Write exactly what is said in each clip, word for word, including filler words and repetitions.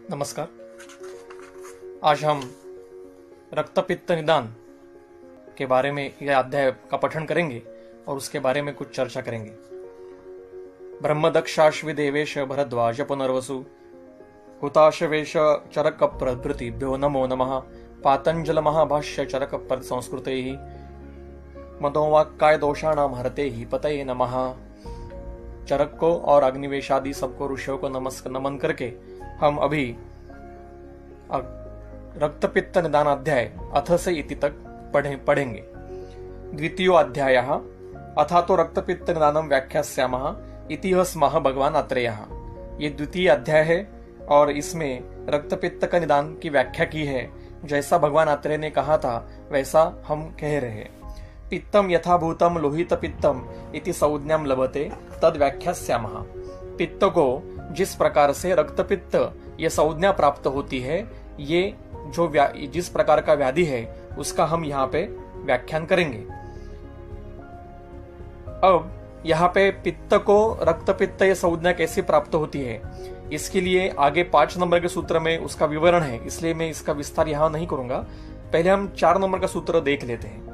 नमस्कार। आज हम रक्तपित्त निदान के बारे में यह अध्याय का पठन करेंगे और उसके बारे में कुछ चर्चा करेंगे। ब्रह्मदक्षाश्वि देवेश भरद्वाज पुनर्वसु हुताशवेश चरक प्रभृतिभ्यो नमो नमः। पातंजल महाभाष्य चरक पद संस्कृते ही मदोवाक्काय दोषाणाम हरते ही पतये नमः। चरक को और अग्निवेशादि सबको ऋषियों को नमस्कार नमन करके हम अभी रक्तपित्त निदान अध्याय अथ से इति तक पढ़े पढ़ेंगे। द्वितीयो अध्यायः अथा तो रक्तपित्त निदानं व्याख्यास्यामः इति स्मः भगवान अत्रेयः। ये द्वितीय अध्याय है और इसमें रक्तपित्त का निदान की व्याख्या की है। जैसा भगवान अत्रेय ने कहा था वैसा हम कह रहे हैं। पित्तम यथाभूतम लोहित पित्तम इति संज्ञाम लभते तद व्याख्यास्यामः। पित्त को जिस प्रकार से रक्तपित्त ये संज्ञा प्राप्त होती है, ये जो जिस प्रकार का व्याधि है उसका हम यहाँ पे व्याख्यान करेंगे। अब यहाँ पे पित्त को रक्तपित्त ये संज्ञा कैसे प्राप्त होती है, इसके लिए आगे पांच नंबर के सूत्र में उसका विवरण है, इसलिए मैं इसका विस्तार यहाँ नहीं करूंगा। पहले हम चार नंबर का सूत्र देख लेते हैं।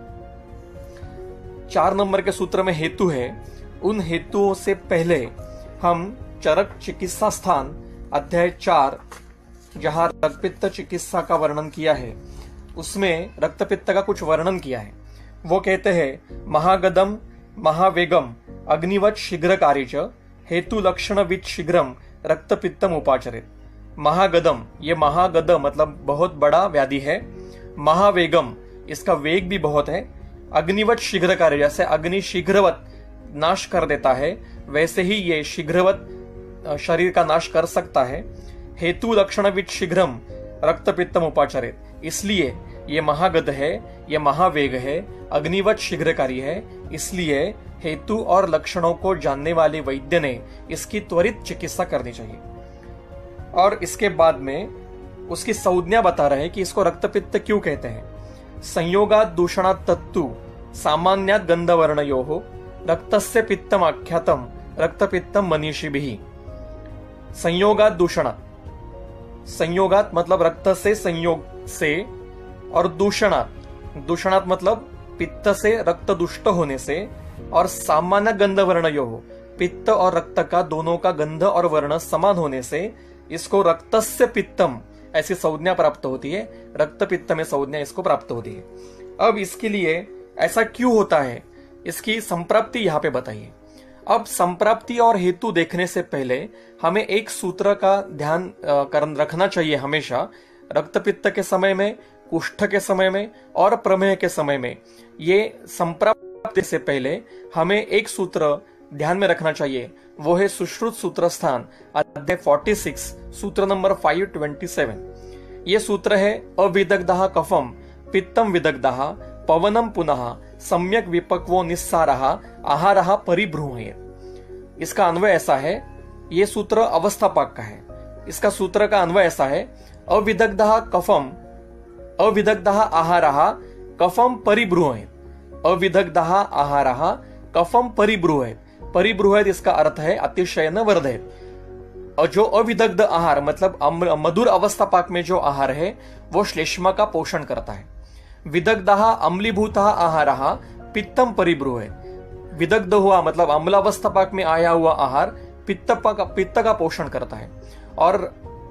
चार नंबर के सूत्र में हेतु है। उन हेतुओं से पहले हम चरक चिकित्सा स्थान अध्याय चार, जहां रक्तपित्त चिकित्सा का वर्णन किया है, उसमें रक्तपित्त का कुछ वर्णन किया है। वो कहते हैं महागदम महावेगम अग्निवत शीघ्रकारी च हेतु लक्षण विच शीघ्रम रक्तपित्तम उपाचरित। महागदम, ये महागद मतलब बहुत बड़ा व्याधि है। महावेगम, इसका वेग भी बहुत है। अग्निवत शीघ्रकारी, जैसे अग्नि शीघ्रवत नाश कर देता है वैसे ही ये शीघ्रवत शरीर का नाश कर सकता है। हेतु लक्षण विच शीघ्रम रक्तपित्तम उपाचरित, इसलिए ये महागद है, ये महावेग है, अग्निवत शीघ्रकारी है, इसलिए हेतु और लक्षणों को जानने वाले वैद्य ने इसकी त्वरित चिकित्सा करनी चाहिए। और इसके बाद में उसकी संज्ञा बता रहे हैं कि इसको रक्तपित्त क्यों कहते हैं। संयोगात दूषणात् तत्तु सामान्यात् गंधवर्णयोः रक्तस्य पित्तम आख्यातम रक्तपित्तम मनीषिभिः। संयोगात दूषणात्, संयोगात मतलब रक्त से संयोग से, और दूषणात्, दूषणात् मतलब पित्त से रक्त दुष्ट होने से, और सामान्य गंध वर्णयोः, पित्त और रक्त का दोनों का गंध और वर्ण समान होने से इसको रक्तस्य पित्तम ऐसी संज्ञा प्राप्त होती है। रक्त पित्त में संज्ञा इसको प्राप्त होती है। अब इसके लिए ऐसा क्यों होता है, इसकी संप्राप्ति यहाँ पे बताइए। अब संप्राप्ति और हेतु देखने से पहले हमें एक सूत्र का ध्यान कर रखना चाहिए हमेशा। रक्तपित्त के समय में, कुष्ठ के समय में और प्रमेह के समय में, ये संप्राप्ति से पहले हमें एक सूत्र ध्यान में रखना चाहिए। वो है सुश्रुत सूत्र स्थान अध्याय छियालीस, सूत्र नंबर पाँच सौ सत्ताईस। ये सूत्र है अविदग्धः कफम पित्तम विदग्धः पवनम पुनः सम्यक विपक्वो निस्सारः आहारः परिब्रूहेत्। इसका अन्वय ऐसा है, ये सूत्र अवस्थापाक का है। इसका सूत्र का अन्वय ऐसा है, अविदग्धः कफम अविदग्धः आहारः कफम परिब्रूहेत्। अविदग्धः आहारः कफम परिब्रूहेत्। परिब्रूहेत् इसका अर्थ है अतिशय न वर्धेत। और जो अविदग्ध आहार मतलब मधुर अवस्थापाक में जो आहार है वो श्लेष्मा का पोषण करता है। विदग्धः अम्लीभूतः आहारः पित्तम परिब्रूहेत्। विदग्ध हुआ मतलब अम्लावस्थापाक में आया हुआ आहार पित्त का पित्त का पोषण करता है। और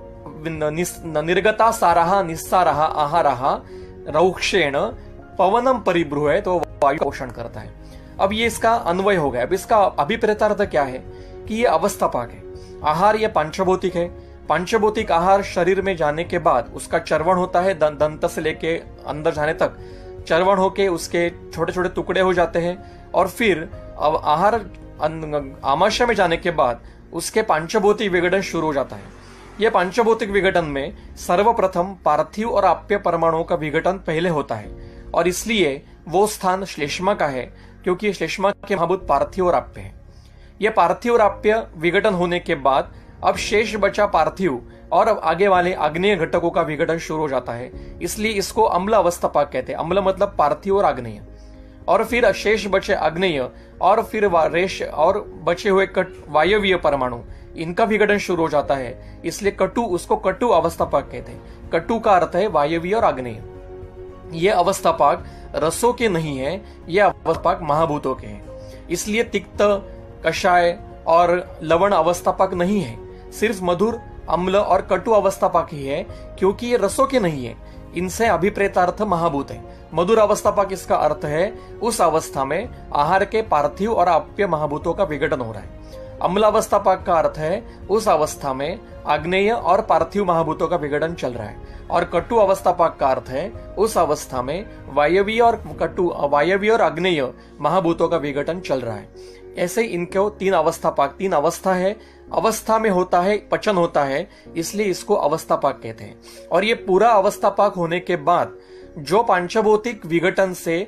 निर्गता सारः निस्सारः आहारः रौक्षेण पवनम परिब्रूहेत्, तो वायु पोषण करता है। अब ये इसका अन्वय हो गया। अब इसका अभिप्रेतार्थ क्या है कि ये अवस्थापाक है। आहार ये पंचभौतिक है। पंचभौतिक आहार शरीर में जाने के बाद उसका चर्वण होता है, दंत से लेके अंदर जाने तक चर्वण होके उसके छोटे छोटे टुकड़े हो जाते हैं, और फिर अब आहार आमाशय में जाने के बाद उसके पंचभौतिक विघटन शुरू हो जाता है। यह पंचभौतिक विघटन में सर्वप्रथम पार्थिव और आप्य परमाणुओं का विघटन पहले होता है, और इसलिए वो स्थान श्लेष्मा का है, क्योंकि श्लेष्मा के महाभूत पार्थिव और आप्य है। यह पार्थिव और आप्य विघटन होने के बाद अब शेष बचा पार्थिव और अब आगे वाले आग्नेय घटकों का विघटन शुरू हो जाता है, इसलिए इसको अम्ल अवस्थापाक कहते हैं। अम्ल मतलब पार्थिव और आग्नेय। और फिर शेष बचे आग्नेय और फिर रेश और बचे हुए कट वायवीय परमाणु इनका विघटन शुरू हो जाता है, इसलिए कटु उसको कटु अवस्थापाक कहते हैं। कटु का अर्थ है वायवीय और आग्नेय। ये अवस्थापाक रसों के नहीं है, ये अवस्थापाक महाभूतों के हैं। इसलिए तिक्त, कषाय और लवण अवस्थापाक नहीं है, सिर्फ मधुर, अम्ल और कटु अवस्थापाक ही है, क्योंकि ये रसों के नहीं है। इनसे अभिप्रेतार्थ महाभूत है। मधुर अवस्थापाक इसका अर्थ है उस अवस्था में आहार के पार्थिव और आप्य महाभूतों का विघटन हो रहा है। अम्ल अवस्थापाक का अर्थ है उस अवस्था में आग्नेय और पार्थिव महाभूतों का विघटन चल रहा है। और कटु अवस्थापाक का अर्थ है उस अवस्था में वायवीय और कटु वायवीय और आग्नेय महाभूतों का विघटन चल रहा है। ऐसे इनको तीन अवस्थापाक, तीन अवस्था है, अवस्था में होता है, पचन होता है, इसलिए इसको अवस्थापाक कहते हैं। और ये पूरा अवस्थापाक होने के बाद जो पांचभौतिक विघटन से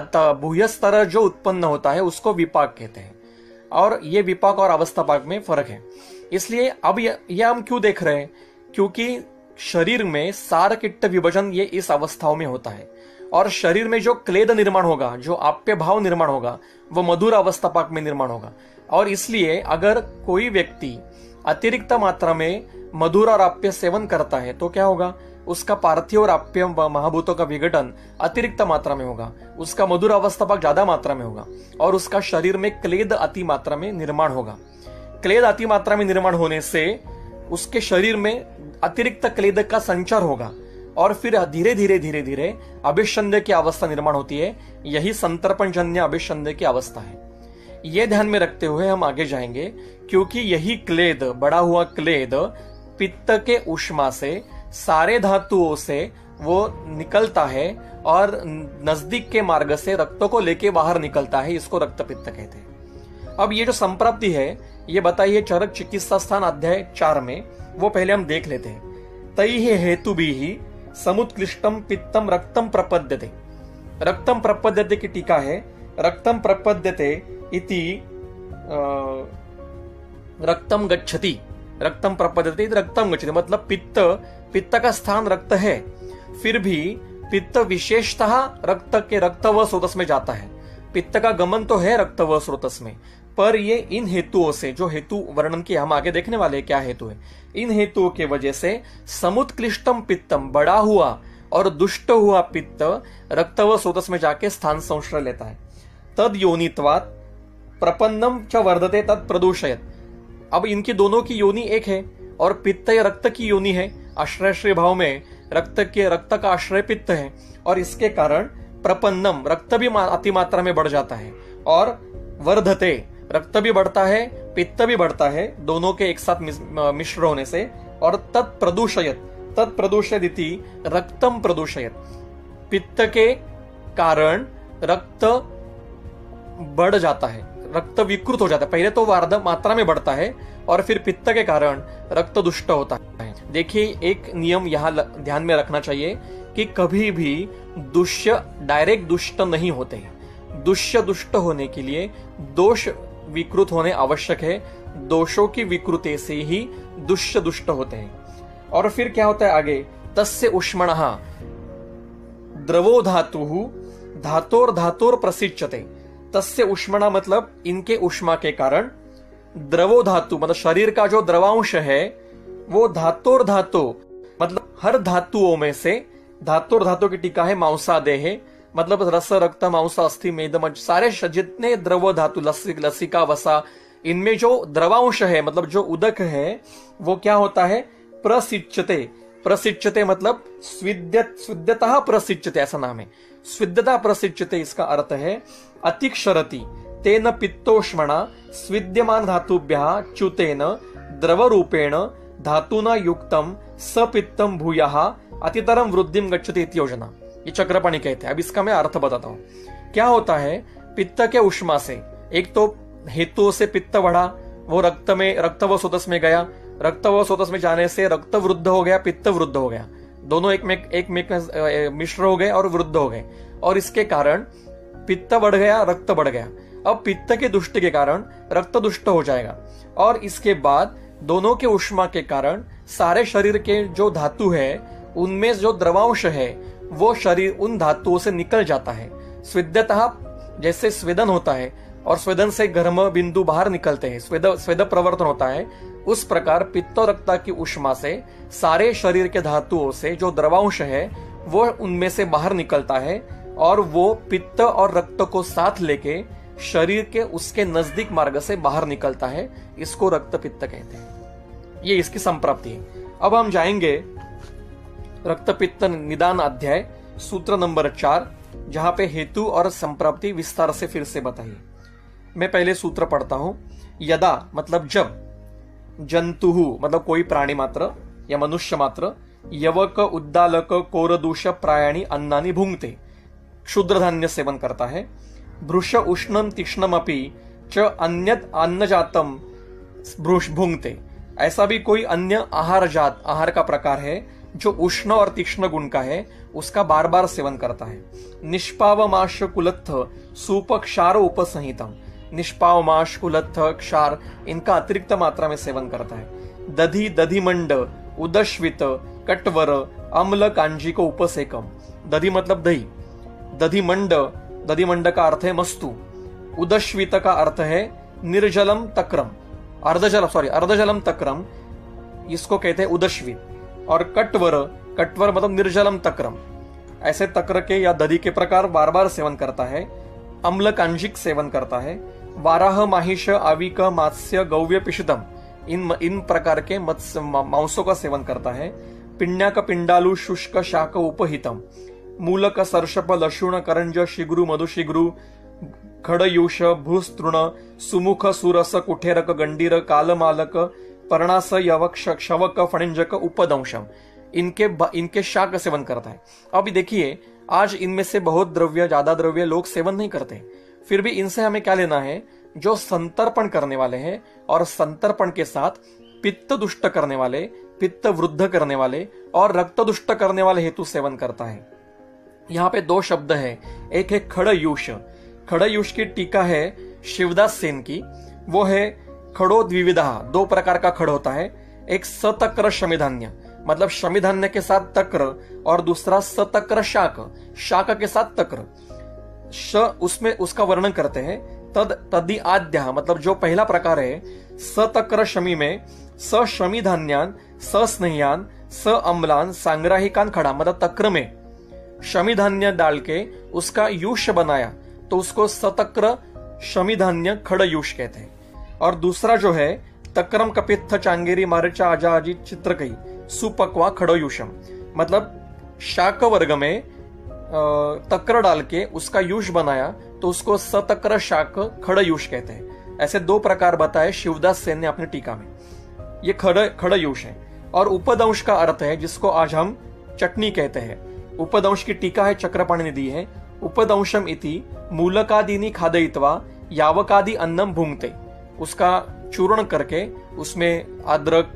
भूय स्तर जो उत्पन्न होता है उसको विपाक कहते हैं। और ये विपाक और अवस्थापाक में फर्क है। इसलिए अब ये हम क्यों देख रहे हैं, क्योंकि शरीर में सार किट्ट विभाजन ये इस अवस्थाओं में होता है। और शरीर में जो क्लेद निर्माण होगा, जो आप्य भाव निर्माण होगा, वो मधुर अवस्थापाक में निर्माण होगा। और इसलिए अगर कोई व्यक्ति अतिरिक्त मात्रा में मधुर और आप्य सेवन करता है तो क्या होगा, उसका पार्थिव और आप्य महाभूतों का विघटन अतिरिक्त मात्रा में होगा, उसका मधुर अवस्थापाक ज्यादा मात्रा में होगा और उसका शरीर में क्लेद अति मात्रा में निर्माण होगा। क्लेद अति मात्रा में निर्माण होने से उसके शरीर में अतिरिक्त क्लेद का संचार होगा और फिर धीरे धीरे धीरे धीरे अभिषंध्य की अवस्था निर्माण होती है। यही संतर्पणजन्य अभिषंध्य की अवस्था है। यह ध्यान में रखते हुए हम आगे जाएंगे, क्योंकि यही क्लेद, बड़ा हुआ क्लेद पित्त के ऊष्मा से सारे धातुओं से वो निकलता है और नजदीक के मार्ग से रक्तों को लेके बाहर निकलता है। इसको रक्त पित्त कहते हैं। अब ये जो संप्राप्ति है ये बताइए चरक चिकित्सा स्थान अध्याय चार में, वो पहले हम देख लेते हैं। तई हेतु भी ही समुत्कृष्टम पित्तम रक्तम प्रपद्यते। रक्तम प्रपद्यते की टीका है, रक्तम प्रपद्यते इति रक्तम गच्छति, रक्तम प्रपद्यते रक्तम गच्छति, मतलब पित्त, पित्त का स्थान रक्त है, फिर भी पित्त विशेषतः रक्त के रक्त व स्रोतस में जाता है। पित्त का गमन तो है रक्त व स्रोतस में, पर ये इन हेतुओं से, जो हेतु वर्णन की हम आगे देखने वाले क्या हेतु है, इन हेतुओं के वजह से समुत्कृष्टम पित्तम, बड़ा हुआ और दुष्ट हुआ पित्त रक्त व स्रोतस में जाके स्थान संश्रय लेता है। तद योनित्वात् प्रपन्नम च वर्धते तद प्रदूषयत। अब इनकी दोनों की योनि एक है और पित्त या रक्त की योनि है। आश्रय भाव में रक्त के रक्त का आश्रय पित्त है और इसके कारण प्रपन्नम, रक्त भी अति मात्रा में बढ़ जाता है और वर्धते, रक्त भी बढ़ता है, पित्त भी बढ़ता है, दोनों के एक साथ मिश्र होने से। और तत्प्रदूषयत, तत्प्रदूषयत इति रक्तम प्रदूषयत। पित्त के कारण रक्त बढ़ जाता है, रक्त विकृत हो जाता है। पहले तो वार्ध मात्रा में बढ़ता है और फिर पित्त के कारण रक्त दुष्ट होता है। देखिए एक नियम यहाँ ध्यान में रखना चाहिए कि कभी भी दुष्य डायरेक्ट दुष्ट नहीं होते हैं। दुष्य दुष्ट होने के लिए दोष विकृत होने आवश्यक है। दोषों की विकृति से ही दुष्य दुष्ट होते हैं। और फिर क्या होता है आगे, तस्य उष्मणः द्रवो धातुः धातोर धातोर प्रसिच्यते। तस्य उष्मणा मतलब इनके उष्मा के कारण, द्रवो धातु मतलब शरीर का जो द्रवांश है वो धातोर धातु मतलब हर धातुओं में से, धातोर धातु की टीका है मांसादेह, मतलब रस रक्त मांस अस्थि मेद मज्ज, सारे जितने द्रव धातु, लस्सी लसिका वसा, इनमें जो द्रवांश है मतलब जो उदक है वो क्या होता है, प्रसिच्यते। प्रसिच्यते मतलब स्विद्यत स्विद्यतः प्रसिच्यते, ऐसा नाम है। स्विद्यता प्रसिच्यते इसका अर्थ है अतिक्षरति तेन पित्तोष्मणा स्विद्यमान धातुभ्यः च्युतेन द्रव रूपेण धातुना युक्तम सपित्तम भूयः अतितरम वृद्धिम गच्छति इति योजना। ये चक्रपाणी कहते हैं। अब इसका मैं अर्थ बताता हूं। क्या होता है, पित्त के उष्मा से एक तो हेतु से पित्त बढ़ा, वो रक्त में रक्त व स्रोतस में गया, रक्त व स्रोतस में जाने से रक्त वृद्ध हो गया, पित्त वृद्ध हो गया, दोनों एक में एक में मिश्र हो गए और वृद्ध हो गए और इसके कारण पित्त बढ़ गया, रक्त बढ़ गया। अब पित्त के दुष्ट के कारण रक्त दुष्ट हो जाएगा और इसके बाद दोनों के उष्मा के कारण सारे शरीर के जो धातु है उनमें जो द्रवांश है वो शरीर उन धातुओं से निकल जाता है। स्विद्यतः जैसे स्वेदन होता है और स्वेदन से गर्म बिंदु बाहर निकलते हैं, स्वेद स्वेद प्रवर्तन होता है, उस प्रकार पित्त और रक्त की उष्मा से सारे शरीर के धातुओं से जो द्रवांश है वो उनमें से बाहर निकलता है और वो पित्त और रक्त को साथ लेके शरीर के उसके नजदीक मार्ग से बाहर निकलता है। इसको रक्त पित्त कहते हैं। ये इसकी संप्राप्ति है। अब हम जाएंगे रक्त पित्त निदान अध्याय सूत्र नंबर चार, जहां पे हेतु और संप्राप्ति विस्तार से फिर से बताइए। मैं पहले सूत्र पढ़ता हूं। यदा मतलब जब, जंतुहु मतलब कोई प्राणी मात्र या मनुष्य मात्र, यवक उद्दालक कोरदूष प्रायाणी अन्नानि भुंगते, क्षुद्र धान्य सेवन करता है, भृश उष्णम तीक्ष्णम अपि च अन्यत अन्नजातम भुंगते, ऐसा भी कोई अन्य आहार जात आहार का प्रकार है जो उष्ण और तीक्ष्ण गुण का है, उसका बार बार सेवन करता है। निष्पावमाश कुलत्थ सूप क्षार उपसंहितम, निष्पावमाश कुलत्थ क्षार इनका अतिरिक्त मात्रा में सेवन करता है। दधि दधिमंड उदश्वित कटवर अम्ल कांजी को उपसेकम, दधि मतलब दही, दधिमंड दधिमंड का अर्थ है मस्तु, उदश्वित का अर्थ है निर्जलम तक्रम, अर्धजल सॉरी अर्धजलम तक्रम, इसको कहते हैं उदश्वित, और कटवर कटवर मतलब निर्जलम तक्रम, ऐसे तक्र के या दधि के प्रकार बार बार सेवन करता है। अम्ल कांजिक सेवन करता है। वाराह माहिष आविक मात्स्य गौव्य पिशुदम, इन इन प्रकार के मत्स्य मांसों का सेवन करता है। पिंड्याक पिंडालु शुष्क शाक उपहितम, मूलक सर्षप लशुण करंज शिग्रु मधुशिग्रु खड़यूष भूस्तृण सुमुख सुरस कुठेरक गंडीर कालमालक पर्णास यवक शवक फणिंजक उपदंशम, इनके इनके शाक सेवन करता है। अब देखिए, आज इनमें से बहुत द्रव्य ज्यादा द्रव्य लोग सेवन नहीं करते, फिर भी इनसे हमें क्या लेना है? जो संतर्पण करने वाले हैं और संतर्पण के साथ पित्त दुष्ट करने वाले, पित्त वृद्ध करने वाले और रक्त दुष्ट करने वाले हेतु सेवन करता है। यहाँ पे दो शब्द है, एक है खड़यूष, खड़यूष की टीका है शिवदास सेन की, वो है खड़ो द्विविधा, दो प्रकार का खड़ होता है, एक सतक्र शमिधान्य मतलब शमिधान्य के साथ तक्र और दूसरा सतक्र शाक, शाक के साथ तक्र। श उसमें उसका वर्णन करते हैं। तद तदि आद्य मतलब जो पहला प्रकार है, सतक्र शमी में स शमिधान्यान स स्नेहान स अम्लान सांग्राहिकान खड़ा, मतलब तक्र में शमिधान्य डाल के उसका यूष बनाया तो उसको सतक्र शमिधान्य खड़ यूष कहते हैं। और दूसरा जो है तक्रम कपित्थ चांगेरी मारिचा आजाजी चित्रकई सुपक्वा खड़ोयूषम, मतलब शाक वर्ग में तक्र डाल के उसका यूष बनाया तो उसको सतक्र शाक खड़यूष कहते हैं। ऐसे दो प्रकार बताए शिवदास सेन ने अपनी टीका में। ये खड़ खड़यूष है। और उपदंश का अर्थ है जिसको आज हम चटनी कहते हैं। उपदंश की टीका है चक्रपाणि ने दी है। उपदंशम इति मूलकादीनि खादयित्वा यावकादि अन्नम भुंगते, उसका चूर्ण करके उसमें अदरक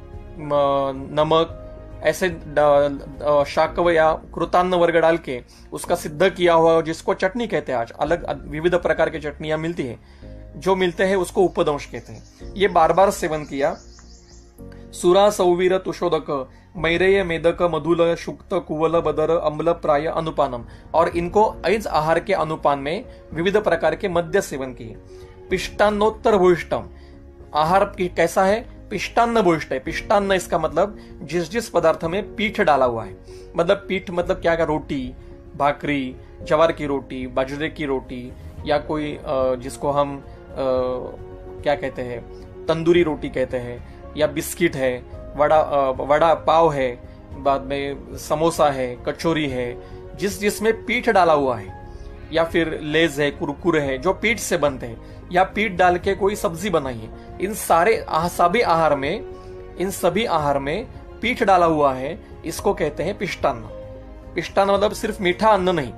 नमक ऐसे शाकव या कृतान्न वर्ग डाल के उसका सिद्ध किया हुआ जिसको चटनी कहते हैं। आज अलग विविध प्रकार की चटनियां मिलती है, जो मिलते हैं उसको उपदंश कहते हैं। ये बार बार सेवन किया। सुरा सौवीर तुषोदक मैरेय मेदक मधुल शुक्त कुवल बदर अम्ल प्राय अनुपानम, और इनको ऐज आहार के अनुपान में विविध प्रकार के मद्य सेवन किए। पिष्टान्नोत्तर भूयिष्टम, आहार कैसा है? पिष्टान्न भूयिष्ट है। पिष्टान्न इसका मतलब जिस जिस पदार्थ में पीठ डाला हुआ है, मतलब पीठ मतलब क्या क्या, रोटी, भाकरी, जवार की रोटी, बाजरे की रोटी, या कोई जिसको हम क्या कहते हैं तंदूरी रोटी कहते हैं, या बिस्किट है, वड़ा वड़ा पाव है, बाद में समोसा है, कचौरी है, जिस जिसमें पीठ डाला हुआ है, या फिर लेज है, कुरकुरे है जो पीठ से बनते हैं, या पीठ डाल के कोई सब्जी बनाई है, इन सारे सभी आहार में इन सभी आहार में पीठ डाला हुआ है, इसको कहते हैं पिष्टान्न। पिष्टान्न मतलब सिर्फ मीठा अन्न नहीं,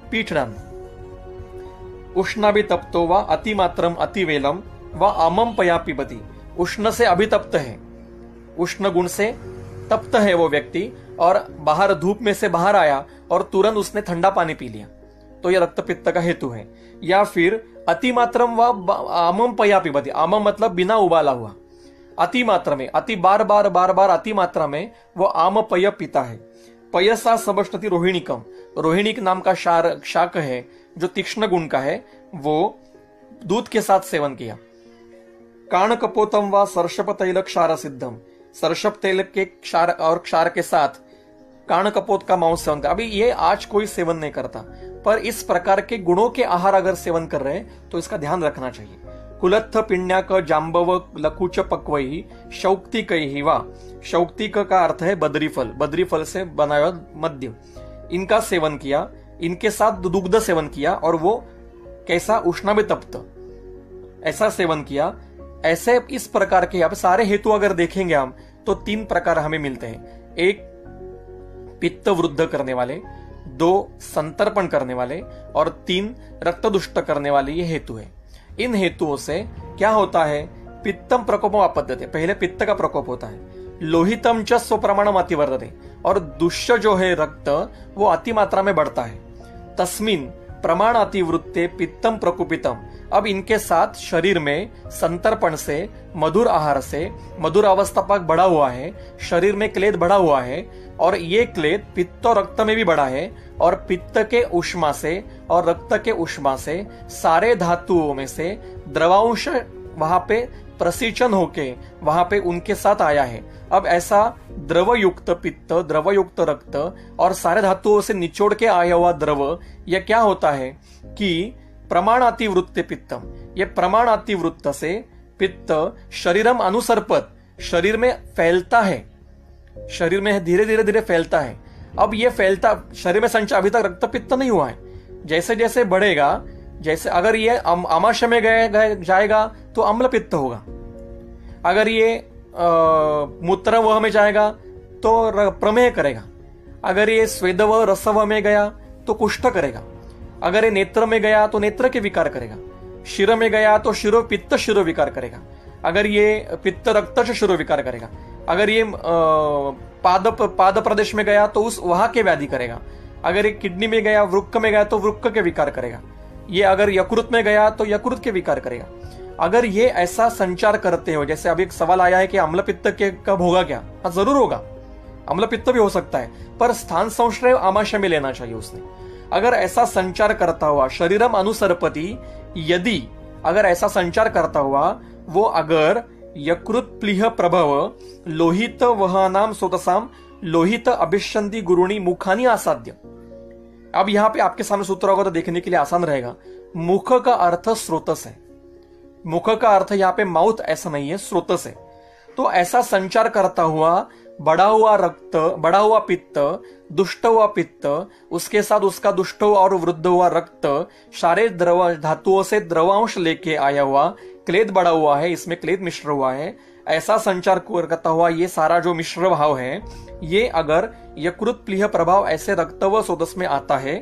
पीठडान्न। उष्णा भी तप्तो व अतिमात्रम अतिवेलम व आमम पया पिबती, उष्ण से अभितप्त है, उष्ण गुण से तप्त है वो व्यक्ति, और बाहर धूप में से बाहर आया और तुरंत उसने ठंडा पानी पी लिया, तो यह रक्त पित्त का हेतु है। या फिर अतिमात्रम व आमम पया पिबती, आमम मतलब बिना उबाला हुआ, अति मात्रा में, अति बार बार बार बार अति मात्रा में वो आम पय पीता है। पयसा सबष्टति रोहिणिकम, रोहिणिक नाम का शार शाक है जो तीक्ष्ण गुण का है, वो दूध के साथ सेवन किया। काण कपोतम व सर्षप तैल क्षार सिद्धम, सर्षप तेल के क्षार और क्षार के साथ काण कपोत का मांस सेवन कर। अभी ये आज कोई सेवन नहीं करता, पर इस प्रकार के गुणों के आहार अगर सेवन कर रहे हैं तो इसका ध्यान रखना चाहिए। कुलत्थ पिण्याक जाम्बव लकुच पक्वई शौक्तिकैहि वा, शौक्तिक का अर्थ है बद्री फल, बद्री फल से बनाया मद्य, इनका सेवन किया, इनके साथ दुग्ध सेवन किया और वो कैसा उष्णाभितप्त ऐसा सेवन किया। ऐसे इस प्रकार के यहाँ पे सारे हेतु अगर देखेंगे हम तो तीन प्रकार हमें मिलते हैं। एक पित्त वृद्ध करने वाले, दो संतर्पण करने वाले और तीन रक्त दुष्ट करने वाले ये हेतु है। इन हेतुओं से क्या होता है, पित्तम प्रकोपम आपद्यते, पहले पित्त का प्रकोप होता है। लोहितम च स्वप्रमाणम अतिवर्धते, और दुष्य जो है रक्त वो अति मात्रा में बढ़ता है। तस्मिन प्रमाण अतिवृत्ते पित्तम प्रकुपितम, अब इनके साथ शरीर में संतर्पण से, मधुर आहार से मधुर अवस्था तक बढ़ा हुआ है, शरीर में क्लेद बढ़ा हुआ है और ये क्लेद पित्त और रक्त में भी बढ़ा है, और पित्त के उष्मा से और रक्त के उष्मा से सारे धातुओं में से द्रवांश वहां पे प्रसिंचन होके वहां पे उनके साथ आया है। अब ऐसा द्रवयुक्त पित्त, द्रवयुक्त रक्त और सारे धातुओं से निचोड़ के आया हुआ द्रव, यह क्या होता है कि प्रमाणातिवृत्त पित्तम, ये प्रमाणातिवृत्त से पित्त शरीरम अनुसर्पत, शरीर में फैलता है, शरीर में धीरे धीरे धीरे फैलता है। अब ये फैलता शरीर में संचार, अभी तक रक्त पित्त नहीं हुआ है, जैसे जैसे बढ़ेगा, जैसे अगर ये आमाशय में गए, गए जाएगा तो अम्ल पित्त होगा, अगर ये मूत्र वह में जाएगा तो प्रमेह करेगा, अगर ये स्वेदव रसव में गया तो कुष्ठ करेगा, अगर ये नेत्र में गया तो नेत्र के विकार करेगा, शिर में गया तो शिरो पित्त शिरो विकार करेगा, अगर ये पित्त रक्त से शिरो विकार करेगा, अगर ये पाद पाद प्रदेश में गया तो उस वहां के व्याधि करेगा, अगर ये किडनी में गया, वृक्क में गया तो वृक्क के विकार करेगा, ये अगर यकृत में गया तो यकृत के विकार करेगा। अगर ये ऐसा संचार करते हो, जैसे अभी एक सवाल आया है कि अम्ल पित्त के कब होगा क्या, हाँ जरूर होगा, अम्ल पित्त भी हो सकता है, पर स्थान संश्रय आमाशय में लेना चाहिए उसने। अगर ऐसा संचार करता हुआ शरीरम अनुसर्पति, यदि अगर ऐसा संचार करता हुआ वो अगर यकृत प्लीह प्रभव लोहित वहानाम सोतसाम लोहित अभिषंदी गुरुणी मुखानी आसाध्य। अब यहां पे आपके सामने सूत्र होगा तो देखने के लिए आसान रहेगा। मुख का अर्थ स्रोतस है, मुख का अर्थ यहाँ पे माउथ ऐसा नहीं है, स्रोतस है। तो ऐसा संचार करता हुआ बढ़ा हुआ रक्त, बढ़ा हुआ पित्त, दुष्ट हुआ पित्त, उसके साथ उसका दुष्ट हुआ और वृद्ध हुआ रक्त, सारे द्रव धातुओं से द्रवांश लेके आया हुआ, क्लेद बढ़ा हुआ है, इसमें क्लेद मिश्र हुआ है, ऐसा संचार करता हुआ ये सारा जो मिश्र भाव है, ये अगर यकृत प्लीह प्रभाव ऐसे रक्त व सोदस में आता है,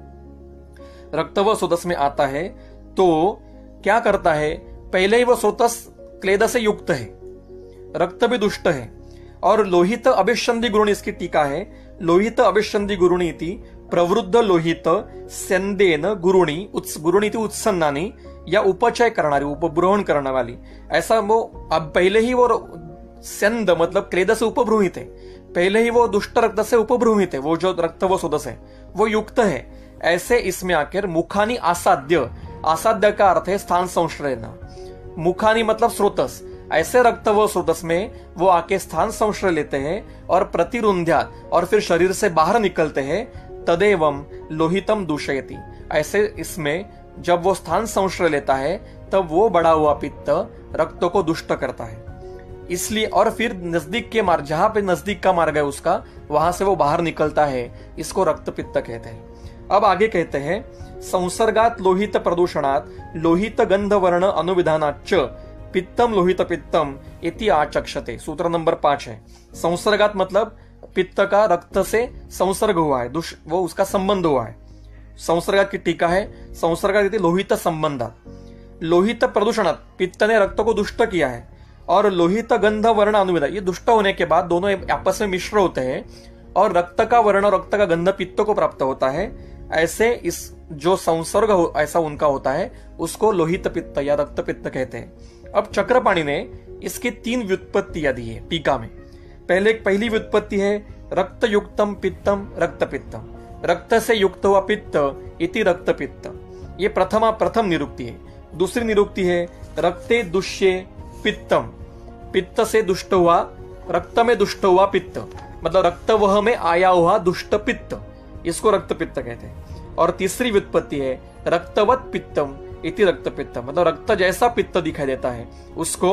रक्त व सोदस में आता है तो क्या करता है, पहले ही वो सोतस क्लेद से युक्त है, रक्त भी दुष्ट है, और लोहित अभिषंदी गुरुणी, इसकी टीका है, लोहित अभिषंदी गुरुणी इति प्रवृद्ध लोहित सेंदेन गुरुणी, उत्स गुरुणी इति उत्सन्नानी, या उपचय करणारी, उपब्रोहण करने वाली, ऐसा वो अब पहले ही वो सेंद मतलब क्लेद से उपब्रूहित है, पहले ही वो दुष्ट रक्त से उपब्रूहित है, वो जो रक्त व सोदस है वो युक्त है। ऐसे इसमें आकर मुखानी आसाध्य, आसाध्य का अर्थ है स्थान संश्रयना, मुखानी मतलब स्रोतस, ऐसे रक्त व स्रोतस में वो आके स्थान संश्रय लेते हैं और प्रतिरुंध्या और फिर शरीर से बाहर निकलते हैं। तदेवम लोहितम दूषयति, ऐसे इसमें जब वो स्थान संश्रय लेता है तब वो बढ़ा हुआ पित्त रक्त को दुष्ट करता है, इसलिए और फिर नजदीक के मार्ग, जहां पे नजदीक का मार्ग है उसका, वहां से वो बाहर निकलता है, इसको रक्त पित्त कहते हैं। अब आगे कहते हैं संसर्गात लोहित प्रदूषणात लोहित गंध वर्ण अनुविधानाच पित्तम लोहित पित्तम इति आचक्षते, सूत्र नंबर पांच है। संसर्गात मतलब पित्त का रक्त से संसर्ग हुआ है, दुष वो उसका संबंध हुआ है। संसर्गात की टीका है संसर्गात इति लोहित संबंधात, लोहित प्रदूषणात पित्त ने रक्त को दुष्ट किया है, और लोहित गंध वर्ण अनुविधा, ये दुष्ट होने के बाद दोनों आपस में मिश्र होते हैं और रक्त का वर्ण और रक्त का गंध पित्त को प्राप्त होता है। ऐसे इस जो संसर्ग हो, ऐसा उनका होता है, उसको लोहित पित्त या रक्त पित्त कहते हैं। अब चक्रपाणि ने इसकी तीन व्युत्पत्तियां दी है टीका में। पहले पहली व्युत्पत्ति है रक्त युक्तम पित्तम रक्त पित्तम, रक्त से युक्त हुआ पित्त इति रक्त पित्त, ये प्रथमा प्रथम निरुक्ति है। दूसरी निरुक्ति है रक्ते दुष्ये पित्तम, पित्त से दुष्ट हुआ, रक्त में दुष्ट हुआ पित्त, मतलब रक्त वह में आया हुआ दुष्ट पित्त, इसको रक्त पित्त कहते हैं। और तीसरी व्युत्पत्ति है रक्तवत पित्तम इति रक्त पित्तम, मतलब रक्त जैसा पित्त दिखाई देता है उसको,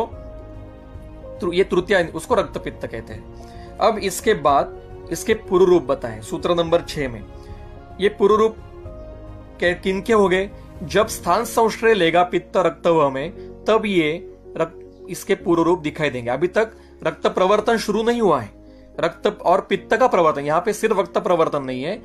ये तृतीया, उसको रक्त पित्त कहते हैं। अब इसके बाद इसके पूर्व रूप बताएं सूत्र नंबर छह में। ये पूर्व रूप किनके हो गए? जब स्थान संश्रय लेगा पित्त रक्तवह में, तब ये रक्त इसके पूर्व रूप दिखाई देंगे। अभी तक रक्त प्रवर्तन शुरू नहीं हुआ है, रक्त और पित्त का प्रवर्तन, यहाँ पे सिर्फ रक्त प्रवर्तन नहीं है,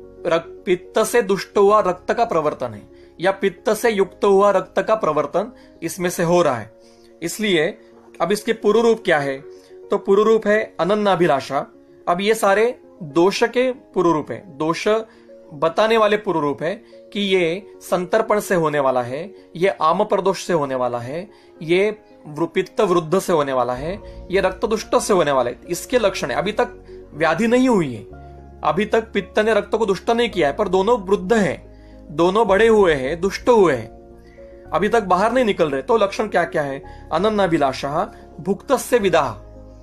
पित्त से दुष्ट हुआ रक्त का प्रवर्तन है, या पित्त से युक्त हुआ रक्त का प्रवर्तन इसमें से हो रहा है। इसलिए अब इसके पूर्व रूप क्या है? तो पूर्व रूप है अनन्नाभिलाषा। अब ये सारे दोष के पूर्व रूप है, दोष बताने वाले पूर्व रूप है कि ये संतर्पण से होने वाला है, ये आम प्रदोष से होने वाला है, ये पित्त वृद्ध से होने वाला है, ये रक्त दुष्ट से होने वाला है। इसके लक्षण है। अभी तक व्याधि नहीं हुई है, अभी तक पित्त ने रक्त को दुष्ट नहीं किया है, पर दोनों वृद्ध है, दोनों बड़े हुए हैं, दुष्ट हुए हैं, अभी तक बाहर नहीं निकल रहे। तो लक्षण क्या क्या है? अनन्नाभिलाषा, भुक्तस्य विदाह,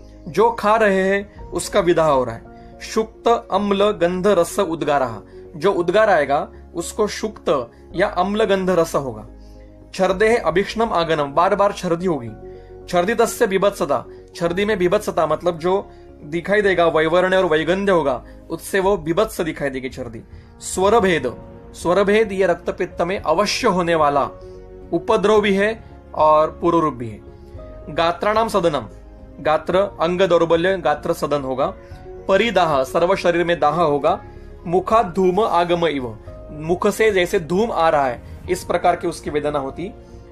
जो खा रहे हैं उसका विदाह हो रहा है। शुक्त अम्ल गंध रस उद्गारा, जो उद्गार आएगा उसको शुक्त या अम्ल गंध रस होगा। छर्दे अभिक्षणम आगनम, बार बार छर्दी होगी। छर्दितस्य बिभत्सता, छर्दी में बिभत्सता मतलब जो दिखाई देगा वैवर्ण्य और वैगंध्य होगा, उससे वो बिभत्स दिखाई देगी छर्दी। स्वर भेद, स्वर भेद ये रक्त पित्त में अवश्य होने वाला उपद्रव भी है और पूर्व रूप भी है। गात्राणाम सदनम, गात्र अंग दौर्बल्य, गात्र सदन होगा। परिदाह, सर्व शरीर में दाह होगा। मुखा धूम आगम इव, मुख से जैसे धूम आ रहा है इस प्रकार की उसकी वेदना होती।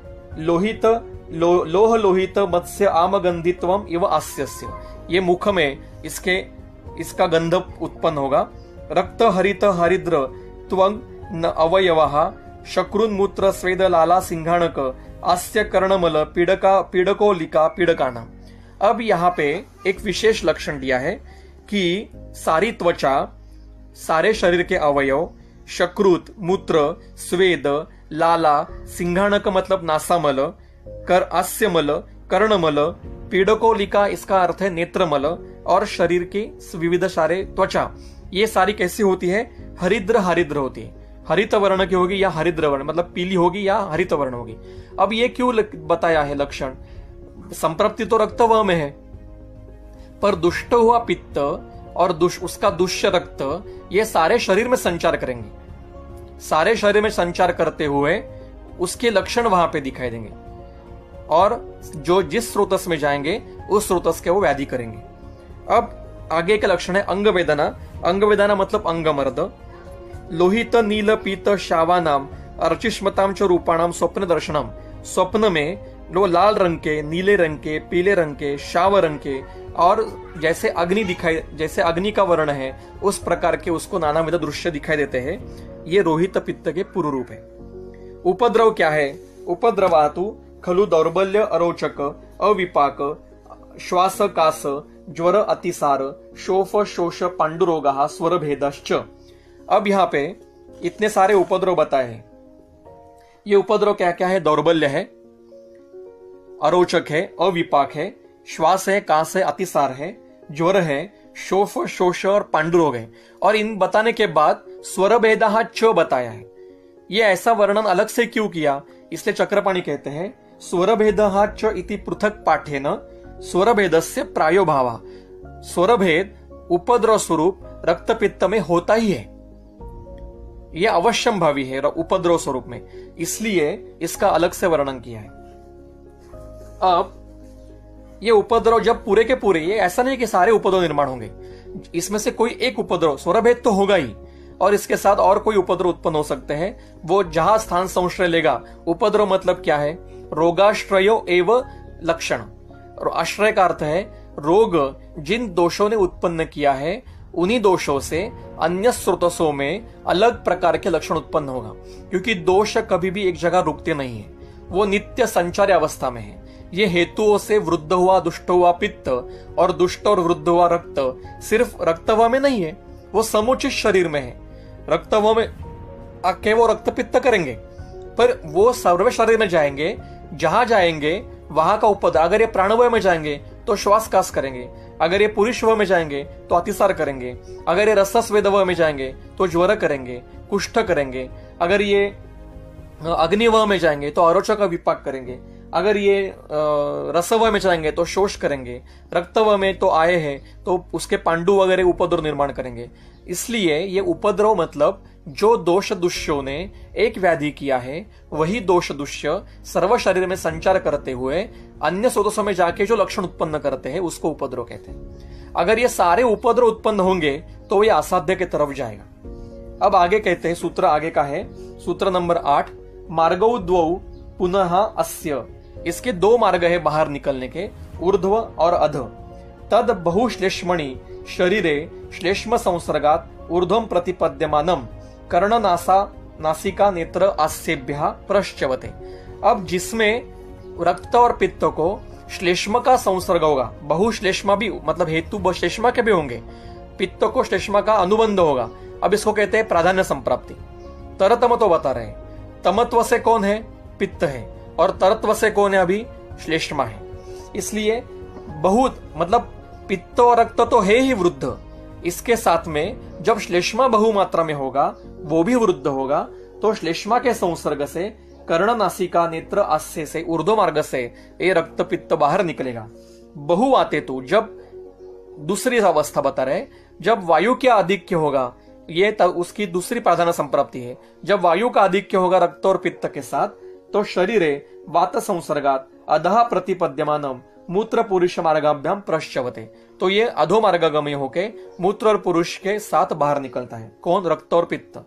लोहित लो, लोह लोहित मत्स्य आमगंधित्वम इव आस्यस्य, ये मुख में इसके इसका गंध उत्पन्न होगा। रक्त हरित हरिद्र त्वंग न अवयवः शक्रुन्मूत्र स्वेद लाला सिंहाणक आस्य कर्णमल पीड़का पीड़कोलिका पीड़काना। अब यहाँ पे एक विशेष लक्षण दिया है कि सारी त्वचा, सारे शरीर के अवयव, शक्रुत मूत्र, स्वेद, लाला, सिंहाणक मतलब नासामल, कर आस्यमल, कर्णमल, पीड़कोलिका इसका अर्थ है नेत्रमल, और शरीर की विविध सारे त्वचा, ये सारी कैसी होती है? हरिद्र हरिद्र होती है। हरित वर्ण की होगी या हरिद्र वर्ण, मतलब पीली होगी या हरित वर्ण होगी। अब ये क्यों बताया है लक्षण? संप्रप्ति तो रक्तवह में है, पर दुष्ट हुआ पित्त और दुष उसका दुष्य रक्त ये सारे शरीर में संचार करेंगे, सारे शरीर में संचार करते हुए उसके लक्षण वहां पे दिखाई देंगे, और जो जिस स्रोतस में जाएंगे उस स्रोतस के वो व्याधि करेंगे। अब आगे के लक्षण है अंग वेदना। अंग वेदना मतलब अंगमर्द। लोहित नील पीत शावानाम अर्चिष्मताम च रूपाणाम स्वप्न दर्शनम, स्वप्न में वो लाल रंग के, नीले रंग के, पीले रंग के, शाव रंग के, और जैसे अग्नि दिखाई, जैसे अग्नि का वर्ण है उस प्रकार के उसको नानाविध दृश्य दिखाई देते हैं। ये रोहित पित्त के पूर्व रूप है। उपद्रव क्या है? उपद्रवातु खलु दौर्बल्य अरोचक अविपाक श्वास कास ज्वर अतिसार शोफ शोष पांडुरोगा स्वर भेदश्च। अब यहाँ पे इतने सारे उपद्रव बताए हैं। ये उपद्रव क्या क्या है? दौर्बल्य है, अरोचक है, अविपाक है, श्वास है, कास है, अतिसार है, ज्वर है, शोफ शोष और पांडुरोग है। और इन बताने के बाद स्वर भेदा च बताया है। ये ऐसा वर्णन अलग से क्यों किया? इसलिए चक्रपाणी कहते हैं स्वर भेदा च इति पृथक पाठेन स्वर भेदस्य प्रायोभावा। स्वर भेद उपद्रव स्वरूप रक्तपित्त में होता ही है, यह अवश्यम भावी है उपद्रव स्वरूप में, इसलिए इसका अलग से वर्णन किया है। अब ये उपद्रव जब पूरे के पूरे, ये ऐसा नहीं कि सारे उपद्रव निर्माण होंगे, इसमें से कोई एक उपद्रव, स्वरभेद तो होगा ही, और इसके साथ और कोई उपद्रव उत्पन्न हो सकते हैं, वो जहां स्थान संश्रय लेगा। उपद्रव मतलब क्या है? रोगाश्रयो एव लक्षण। और आश्रय का अर्थ है रोग जिन दोषों ने उत्पन्न किया है उन्हीं दोषों से अन्य स्रोतसों में अलग प्रकार के लक्षण उत्पन्न होगा, क्योंकि दोष कभी भी एक जगह रुकते नहीं है, वो नित्य संचार अवस्था में है। ये हेतुओं से वृद्ध हुआ दुष्ट हुआ पित्त और दुष्ट और वृद्ध हुआ रक्त सिर्फ रक्तवा में नहीं है, वो समुचित शरीर में है। रक्तवा में आके वो रक्त पित्त करेंगे, पर वो सर्व शरीर में जाएंगे, जहां जाएंगे वहां का उपद्रव, अगर ये प्राणवय में जाएंगे तो श्वास कास करेंगे, अगर ये पुरुषवय में जाएंगे तो अतिसार करेंगे, अगर ये रसस्वेदवय में जाएंगे तो ज्वर करेंगे, कुष्ठ करेंगे, अगर ये अग्निवय में जाएंगे तो अरोचक विपाक करेंगे, अगर ये रसवय में जाएंगे तो शोष करेंगे, रक्तवय में तो आए हैं तो उसके पांडु वगैरह उपद्रव निर्माण करेंगे। इसलिए ये उपद्रव मतलब जो दोष दुष्यों ने एक व्याधि किया है वही दोष दुष्य सर्व शरीर में संचार करते हुए अन्य स्रोतों में जाके जो लक्षण उत्पन्न करते हैं उसको उपद्रव कहते हैं। अगर ये सारे उपद्रव उत्पन्न होंगे तो ये असाध्य की तरफ जाएगा। अब आगे कहते हैं, सूत्र आगे का है सूत्र नंबर आठ, मार्गौ द्वौ पुनः अस्य, इसके दो मार्ग है बाहर निकलने के, ऊर्ध्व और अध। तद बहुश्लेष्मणि शरीरे श्लेष्म संसर्गात ऊर्ध्वं प्रतिपद्यमानम कर्णनासा नासिका नेत्र आस्येभ्यः प्रश्चवते। अब जिसमें रक्त और पित्त को श्लेष्म का संसर्ग होगा, बहुश्लेष्मा भी मतलब हेतु श्लेष्मा के भी होंगे, पित्त को श्लेष्मा का अनुबंध होगा। अब इसको कहते हैं प्राधान्य संप्राप्ति। तरतम तो बता रहे, तमत्व से कौन है? पित्त है, और तरत्व से कौन है? अभी श्लेष्मा है। इसलिए बहुत मतलब पित्त और रक्त तो है ही वृद्ध, इसके साथ में जब श्लेष्मा बहुमात्रा में होगा वो भी वृद्ध होगा, तो श्लेष्मा के संसर्ग से कर्ण नासिका नेत्र आस्य से ऊर्ध्व मार्ग से ये रक्त पित्त बाहर निकलेगा। बहु आते तो जब दूसरी अवस्था बता रहे, जब वायु के आधिक्य होगा, ये तब उसकी दूसरी प्राधान्य संप्राप्ति है। जब वायु का आधिक्य होगा रक्त और पित्त के साथ, तो शरीरे वात संसर्गात अधः प्रतिपद्यमानम मूत्र पुरुष मार्गाभ्याम प्रश्चवते, तो ये अधो मार्गगम्य होके मूत्र और पुरुष के साथ बाहर निकलता है। कौन? रक्त और पित्त।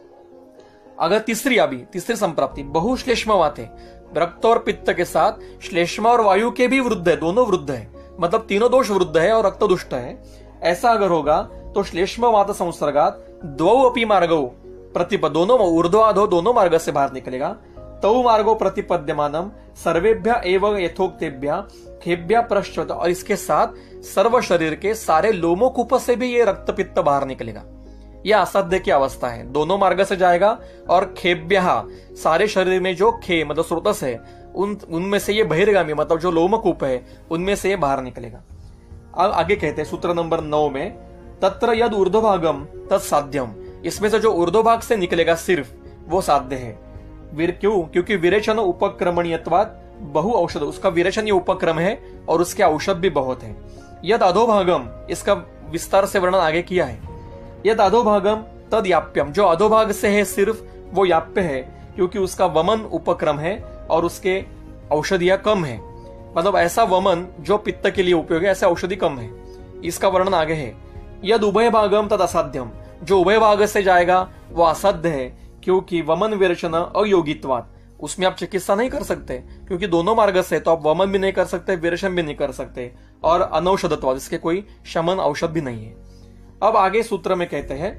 अगर तीसरी अभी तीसरी संप्राप्ति बहुश्लेष्म वाते, रक्त और पित्त के साथ श्लेष्मा और वायु के भी वृद्ध है, दोनों वृद्ध है, मतलब तीनों दोष वृद्ध है और रक्त दुष्ट है। ऐसा अगर होगा तो श्लेष्म वात संसर्गात द्वौ अपि मार्गौ प्रतिपद, दोनों ऊर्ध्वाधो दोनों मार्ग से बाहर निकलेगा। तौ मार्गो प्रतिपद्यमानम सर्वेभ्य एवं यथोक्तेभ्य खेभ्य प्रश्चवत, और इसके साथ सर्व शरीर के सारे लोमोकूप से भी ये रक्त पित्त बाहर निकलेगा। यह असाध्य की अवस्था है, दोनों मार्ग से जाएगा। और खेभ्य सारे शरीर में जो खे मतलब स्रोतस है उन उनमें से ये बहिर्गामी मतलब जो लोमकूप है उनमें से ये बाहर निकलेगा। अब आगे कहते हैं सूत्र नंबर नौ में, तत्र यद ऊर्ध्वभागम तत्साध्यम, इसमें से जो ऊर्ध्वभाग से निकलेगा सिर्फ वो साध्य है। वीर क्यों? क्योंकि विरेचन उपक्रमणीयत्वात् बहु औषध, उसका विरेचन ये उपक्रम है और उसके औषध भी बहुत है। यद अधोभागम, इसका विस्तार से वर्णन आगे किया है। यद अधोभागम तद याप्यम, जो अधोभाग से है सिर्फ वो याप्य है, क्योंकि उसका वमन उपक्रम है और उसके औषधियां कम है। मतलब ऐसा वमन जो पित्त के लिए उपयोगी, ऐसे औषधि कम है। इसका वर्णन आगे है। यद उभय भागम तद असाध्यम, जो उभय भाग से जाएगा वो असाध्य है, क्योंकि वमन विरेचन अयोगित्वात्, उसमें आप चिकित्सा नहीं कर सकते, क्योंकि दोनों मार्ग से तो आप वमन भी नहीं कर सकते, विरेचन भी नहीं कर सकते, और अनौषधत्वात्, इसके कोई शमन औषध भी नहीं है। अब आगे सूत्र में कहते हैं,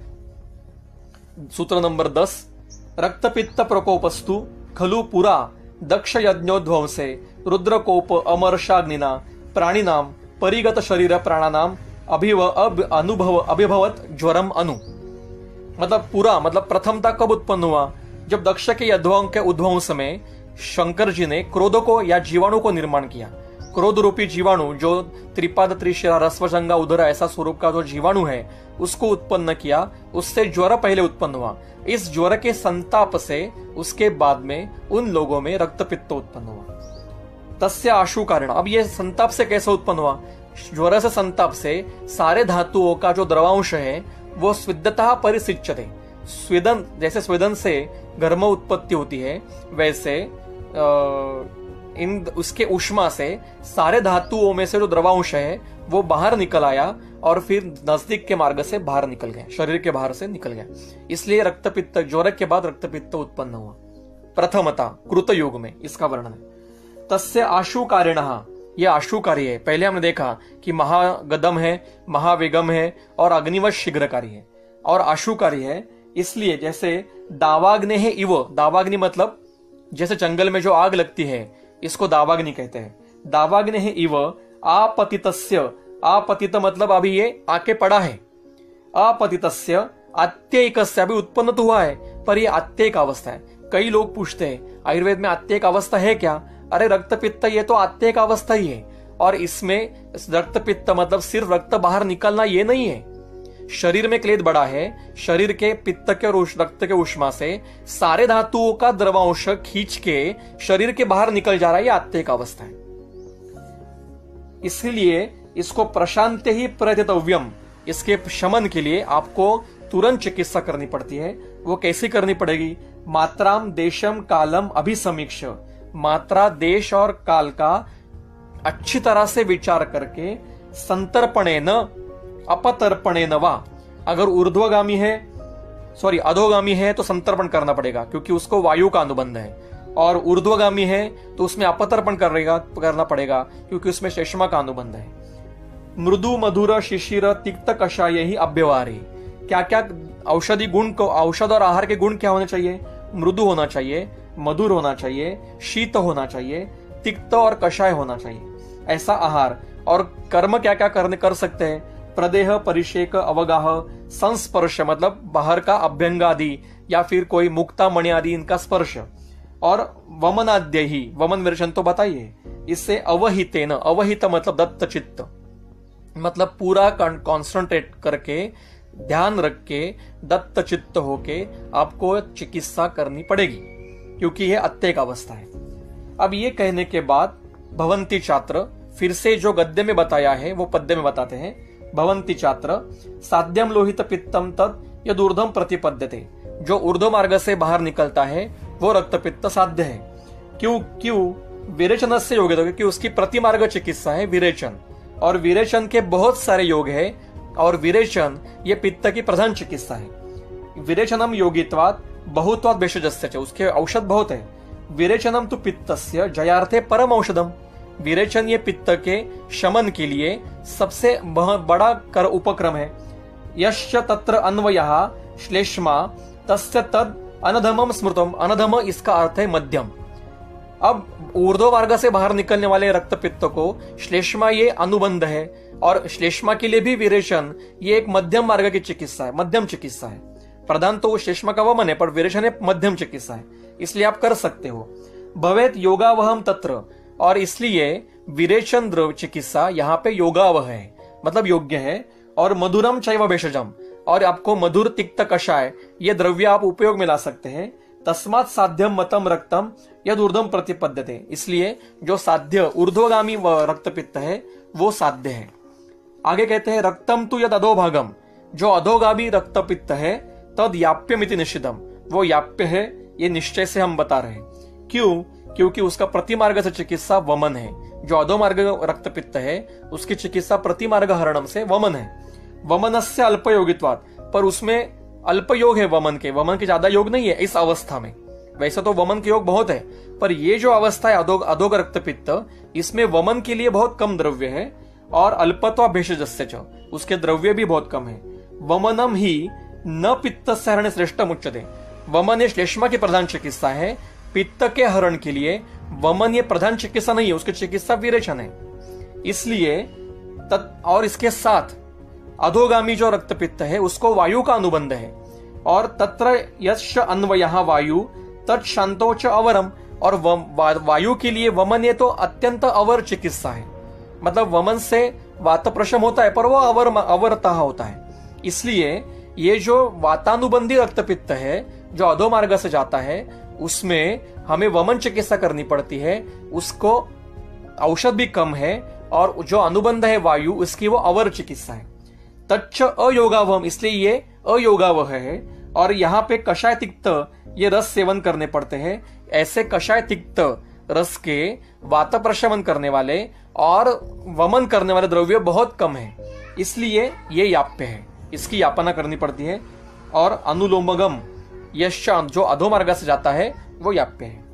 सूत्र नंबर दस, रक्त पित्त प्रकोपस्तु खलु पुरा दक्ष यज्ञोध्वंसे रुद्रकोप अमर्षाग्निना प्राणिनाम परिगत शरीर प्राणानाम अभिव अब अनुभव अभिभवत ज्वरम अनु। मतलब पूरा मतलब प्रथमता कब उत्पन्न हुआ? जब दक्ष के यज्ञों के उद्ध्वंस में शंकर जी ने क्रोध को या जीवाणु को निर्माण किया। क्रोध रूपी जीवाणु जो त्रिपाद त्रिशिरा रस्वजंगा उदर ऐसा स्वरूप का जो जीवाणु है उसको उत्पन्न किया, उससे ज्वर पहले उत्पन्न हुआ। इस ज्वर के संताप से उसके बाद में उन लोगों में रक्तपित्त उत्पन्न हुआ। तस्य आशु कारण, अब ये संताप से कैसे उत्पन्न हुआ? ज्वर से संताप से सारे धातुओं का जो द्रवांश है वो स्विदतः परिसिच्यते, स्वेदन जैसे स्वेदन से गर्म उत्पत्ति होती है वैसे आ, इन उसके उष्मा से सारे धातुओं में से जो द्रवांश है वो बाहर निकल आया और फिर नजदीक के मार्ग से बाहर निकल गया, शरीर के बाहर से निकल गया। इसलिए रक्तपित्त, ज्वर के बाद रक्तपित्त उत्पन्न हुआ प्रथमता कृत युग में, इसका वर्णन है। तस्य आशु कारिणः, यह आशु कार्य है। पहले हमने देखा कि महागदम है, महावेगम है और अग्निवत शीघ्रकारी है, और आशुकारी है। इसलिए जैसे दावाग्नि है इव, दावाग्नि मतलब जैसे जंगल में जो आग लगती है इसको दावाग्नि कहते हैं। दावाग्नि है इव आपतितस्य, आपतित मतलब अभी ये आके पड़ा है। आपतितस्य आत्ययिकस्य, अभी उत्पन्न तो हुआ है पर ये आत्ययिक अवस्था है। कई लोग पूछते हैं आयुर्वेद में आत्ययिक अवस्था है क्या? अरे रक्त पित्त ये तो आत्ते का अवस्था ही है, और इसमें रक्त पित्त मतलब सिर्फ रक्त बाहर निकलना ये नहीं है। शरीर में क्लेद बड़ा है, शरीर के पित्त के और रक्त के ऊष्मा से सारे धातुओं का द्रवांश खींच के शरीर के बाहर निकल जा रहा है, ये आत्ते का अवस्था है। इसलिए इसको प्रशांत ही प्रत्यतव्यम, इसके शमन के लिए आपको तुरंत चिकित्सा करनी पड़ती है। वो कैसी करनी पड़ेगी? मात्राम देशम कालम अभिसमीक्ष, मात्रा देश और काल का अच्छी तरह से विचार करके संतर्पणे न अपतर्पणे न वा, अगर ऊर्ध्वगामी है सॉरी अधोगामी है तो संतर्पण करना पड़ेगा क्योंकि उसको वायु का अनुबंध है, और ऊर्ध्वगामी है तो उसमें अपतर्पण करेगा करना पड़ेगा क्योंकि उसमें शेषमा का अनुबंध है। मृदु मधुर शिशिर तिक्त कषाय ही अभ्यवारी, क्या क्या औषधि गुण को, औषध और आहार के गुण क्या होने चाहिए? मृदु होना चाहिए, मधुर होना चाहिए, शीत होना चाहिए, तिक्त और कषाय होना चाहिए, ऐसा आहार। और कर्म क्या क्या करने कर सकते हैं? प्रदेह परिषेक अवगाह संस्पर्श, मतलब बाहर का अभ्यंग आदि या फिर कोई मुक्ता मणि आदि इनका स्पर्श, और वमनाद्य ही, वमन विरचन तो बताइए। इससे अवहितेन, अवहित मतलब दत्त चित्त, मतलब पूरा कॉन्सेंट्रेट करके ध्यान रख के दत्त चित्त होके आपको चिकित्सा करनी पड़ेगी क्योंकि यह अत्येक अवस्था है। अब ये कहने के बाद भवंती छात्र, फिर से जो गद्य में बताया है वो पद्य में बताते हैं। भवंती छात्र साध्यम लोहित पित्तम तत् यद ऊर्ध्वम प्रतिपद्यते, जो ऊर्ध्व मार्ग से बाहर निकलता है वो रक्त पित्त साध्य है। क्यों क्यों विरेचन से योग है, क्योंकि उसकी प्रतिमार्ग चिकित्सा है विरेचन, और विरेचन के बहुत सारे योग है, और विरेचन ये पित्त की प्रधान चिकित्सा है। विरेचनम योगित्वात् बहुत्वात् भेषजस्य च, उसके औषध बहुत है। विरेचनम तो पित्तस्य जयार्थे परम औषधम, विरेचन ये पित्त के शमन के लिए सबसे बड़ा कर उपक्रम है। यश्च तत्र अन्वयः श्लेष्मा तस्य तद अनधमम स्मृतम, अनधम इसका अर्थ है मध्यम। अब ऊर्ध्व मार्ग से बाहर निकलने वाले रक्त पित्त को श्लेष्मा ये अनुबंध है, और श्लेष्मा के लिए भी विरेचन ये एक मध्यम मार्ग की चिकित्सा है, मध्यम चिकित्सा है। प्रधान तो श्लेष्मा का वमन है, पर विरेचन एक मध्यम चिकित्सा है, इसलिए आप कर सकते हो। भवेत योगावहम तत्र, और इसलिए विरेचन द्रव चिकित्सा यहाँ पे योगावह है, मतलब योग्य है। और मधुरम चैव भेषजम, और आपको मधुर तिक्त कषाय ये द्रव्य आप उपयोग में ला सकते हैं। तस्मात् साध्यम मतम रक्तम यद ऊर्ध्वम प्रतिपद्यते, इसलिए जो साध्य ऊर्ध्वगामी रक्तपित्त है वो साध्य है। आगे कहते हैं रक्तम तु यद अधोभागम, जो अधोगामी रक्तपित्त है तद याप्यमिति निषिद्धम, वो याप्य है ये निश्चय से हम बता रहे हैं। क्यों? क्योंकि उसका प्रतिमार्ग से चिकित्सा वमन है। जो अधोमार्ग रक्तपित्त है उसकी चिकित्सा प्रतिमार्ग हरणम से वमन है। वमनस्य अल्पयोगित्वात्, पर उसमें अल्पयोग है वमन के, वमन के ज्यादा योग नहीं है इस अवस्था में। वैसे तो वमन के योग बहुत है, पर ये जो अवस्था है अधोग अधोग रक्तपित्त, इसमें वमन के लिए बहुत कम द्रव्य है, और अल्पत्वा भेषजस्य च, उसके द्रव्य भी बहुत कम है। वमनम ही न पित्त से हरण श्रेष्ठ मुच्यते, वमन ये श्लेष्मा की प्रधान चिकित्सा है, पित्त के हरण के लिए वमन ये प्रधान चिकित्सा नहीं है, उसकी चिकित्सा विरेचन है। इसलिए तत् और इसके साथ अधोगामी जो रक्तपित्त है उसको वायु का अनुबंध है, और तत्र यश अन्वयः वायु तत् शांतो च अवरम, और वायु के लिए वमन ये तो अत्यंत अवर चिकित्सा है, मतलब वमन से वातप्रशम होता है पर वो अवर अवरता होता है। इसलिए ये जो वातानुबंधी रक्तपित्त है जो अधोमार्ग से जाता है उसमें हमें वमन चिकित्सा करनी पड़ती है, उसको औषध भी कम है, और जो अनुबंध है वायु उसकी वो अवर चिकित्सा है। तच्च अयोगावम, इसलिए ये अयोगावह है। और यहाँ पे कषाय तिक्त ये रस सेवन करने पड़ते हैं। ऐसे कषाय तिक्त रस के वात प्रशमन करने वाले और वमन करने वाले द्रव्य बहुत कम है, इसलिए ये याप्य है, इसकी यापना करनी पड़ती है। और अनुलोमगम यशांत जो अधोमार्ग से जाता है वो याप्य है।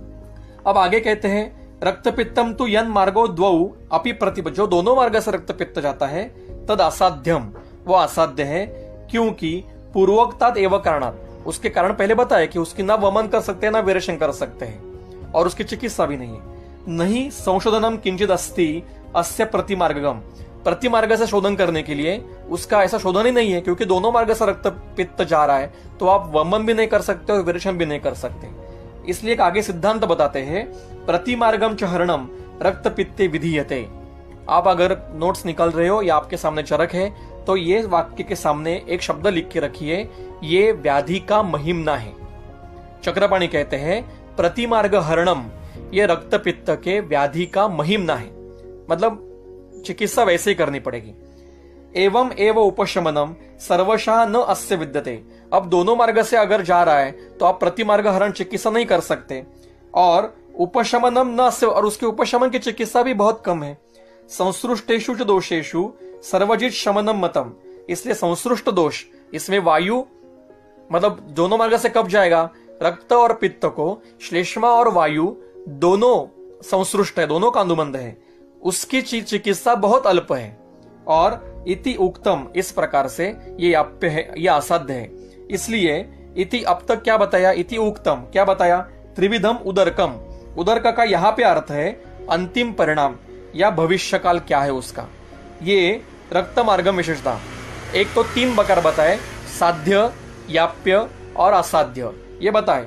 अब आगे कहते हैं रक्तपित्तम तु यन मार्गो द्वौ अपि प्रतिप, जो दोनों मार्ग से रक्तपित्त जाता है तद असाध्यम, वो असाध्य है। क्योंकि पूर्वोक्तात् एवं कारणात्, उसके कारण पहले बताया कि उसकी ना वमन कर सकते हैं ना विरेचन कर सकते हैं, और उसकी चिकित्सा भी नहीं है। नहीं संशोधनम किंचित अस्ति अस्य प्रतिमार्गम, प्रतिमार्ग से शोधन करने के लिए उसका ऐसा शोधन ही नहीं है, क्योंकि दोनों मार्ग से रक्त पित्त जा रहा है, तो आप वमन भी नहीं कर सकते और विरेचन भी नहीं कर सकते। इसलिए एक आगे सिद्धांत बताते हैं, प्रतिमार्गम च हरणम रक्त पित्ते विधीयते। आप अगर नोट्स निकाल रहे हो या आपके सामने चरक है तो ये वाक्य के सामने एक शब्द लिख के रखिए, ये व्याधि का महिमना है। चक्रपाणी कहते हैं प्रतिमार्ग हरणम, ये रक्त पित्त के व्याधि का महिमना है, मतलब चिकित्सा वैसे ही करनी पड़ेगी। एवं एव उपशमनम सर्वशः न अस्य विद्यते। अब दोनों मार्ग से अगर जा रहा है तो आप प्रतिमार्ग हरण चिकित्सा नहीं कर सकते, और उपशमनम न अस्य, और उसके उपशमन की चिकित्सा भी बहुत कम है। संसृष्टेषु च दोषेषु सर्वजित शमनम मतम, इसलिए संसृष्ट दोष, इसमें वायु मतलब दोनों मार्ग से कब जाएगा, रक्त और पित्त को श्लेष्मा और वायु दोनों संसृष्ट है, दोनों का अनुबंध है, उसकी चिकित्सा बहुत अल्प है। और इति उक्तम, इस प्रकार से ये आप्य है, ये असाध्य है। इसलिए इति अब तक क्या बताया, इति उक्तम क्या बताया, त्रिविधम उदरकम। उदरक का यहां पे अर्थ है अंतिम परिणाम या भविष्य काल क्या है उसका। ये रक्त मार्ग विशेषता एक तो तीन प्रकार बताए, साध्य, याप्य और असाध्य, ये बताए।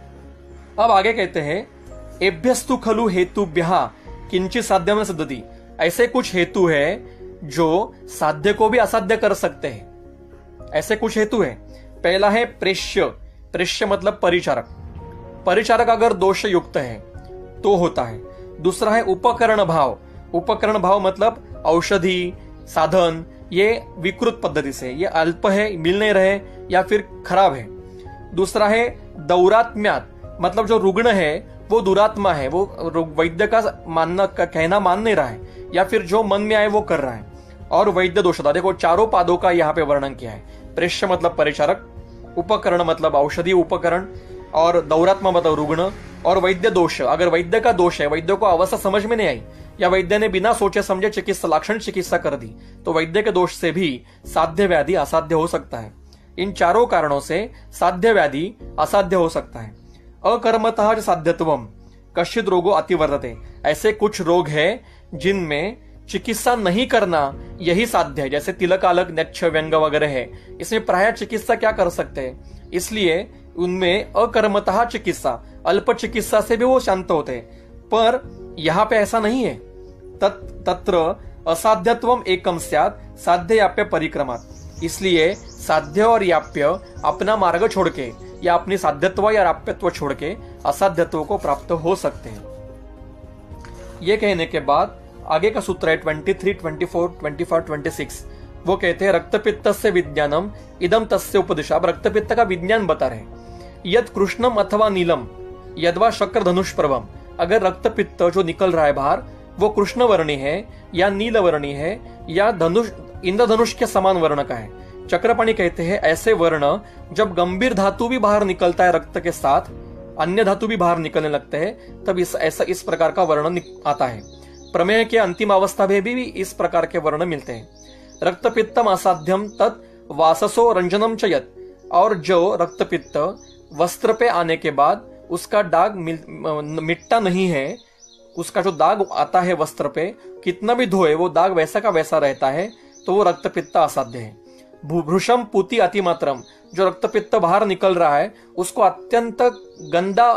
अब आगे कहते हैं एभ्यस्तु खलु हेतुभ्यः किंचित साध्यम सिद्धति। ऐसे कुछ हेतु है जो साध्य को भी असाध्य कर सकते हैं। ऐसे कुछ हेतु है। पहला है प्रेष्य, प्रेष्य मतलब परिचारक, परिचारक अगर दोष युक्त है तो होता है। दूसरा है उपकरण भाव, उपकरण भाव मतलब औषधि साधन, ये विकृत पद्धति से, ये अल्प है, मिल नहीं रहे या फिर खराब है। दूसरा है दौरात्म्यात, मतलब जो रुग्ण है वो दुरात्मा है, वो वैद्य का मानना का कहना मान नहीं रहा है, या फिर जो मन में आए वो कर रहा है। और वैद्य दोषता, देखो चारों पादों का यहाँ पे वर्णन किया है। प्रेष्य मतलब परिचारक, उपकरण मतलब औषधि उपकरण, और दौरात्मा मतलब रुग्ण, और वैद्य दोष, अगर वैद्य का दोष है, वैद्य को अवस्था समझ में नहीं आई या वैद्य ने बिना सोचे समझे चिकित्सा लाक्षण चिकित्सा कर दी, तो वैद्य के दोष से भी साध्य व्याधि असाध्य हो सकता है। इन चारों कारणों से साध्य व्याधि असाध्य हो सकता है। अकर्मतः साध्यत्वम कश्चित रोगो अतिवर्तते, ऐसे कुछ रोग है जिनमें चिकित्सा नहीं करना यही साध्य है, जैसे तिलक आलक नक्ष व्यंग वगैरह है, इसमें प्राय चिकित्सा क्या कर सकते हैं, इसलिए उनमें अकर्मतः चिकित्सा, अल्प चिकित्सा से भी वो शांत होते हैं। पर यहाँ पे ऐसा नहीं है। तत् तत्र असाध्यत्वम एकम स्यात् साध्य याप्य परिक्रमात्, इसलिए साध्य और याप्य अपना मार्ग छोड़ के या अपनी साध्यत्व या याप्यत्व छोड़ के असाध्यत्व को प्राप्त हो सकते हैं। ये कहने के बाद आगे का सूत्र है तेईस, चौबीस, चौबीस, छब्बीस, वो कहते हैं रक्तपित्त से विज्ञानम इदम तस्य उपदिशा। अब रक्तपित्त का विज्ञान बता रहे हैं। यद कृष्णम अथवा नीलम यदवा शक्र धनुष प्रभम, अगर रक्तपित्त जो निकल रहा है बाहर वो कृष्ण वर्णी है या नील वर्णी है या धनुष इंद्रधनुष के समान वर्ण का है। चक्रपाणी कहते हैं ऐसे वर्ण जब गंभीर धातु भी बाहर निकलता है रक्त के साथ, अन्य धातु भी बाहर निकलने लगते हैं, तब इस ऐसा इस प्रकार का वर्ण आता है। प्रमेय के अंतिम अवस्था में भी, भी इस प्रकार के वर्ण मिलते हैं। रक्तपित्तम असाध्यम तत् वाससो रंजनम चयत, और जो रक्तपित्त वस्त्र पे आने के बाद उसका दाग मिटता नहीं है, उसका जो दाग आता है वस्त्र पे कितना भी धोए वो दाग वैसा का वैसा रहता है, तो वो रक्तपित्त असाध्य है। भूभृशम पूति अतिमात्रम, जो रक्तपित्त बाहर निकल रहा है उसको अत्यंत गंदा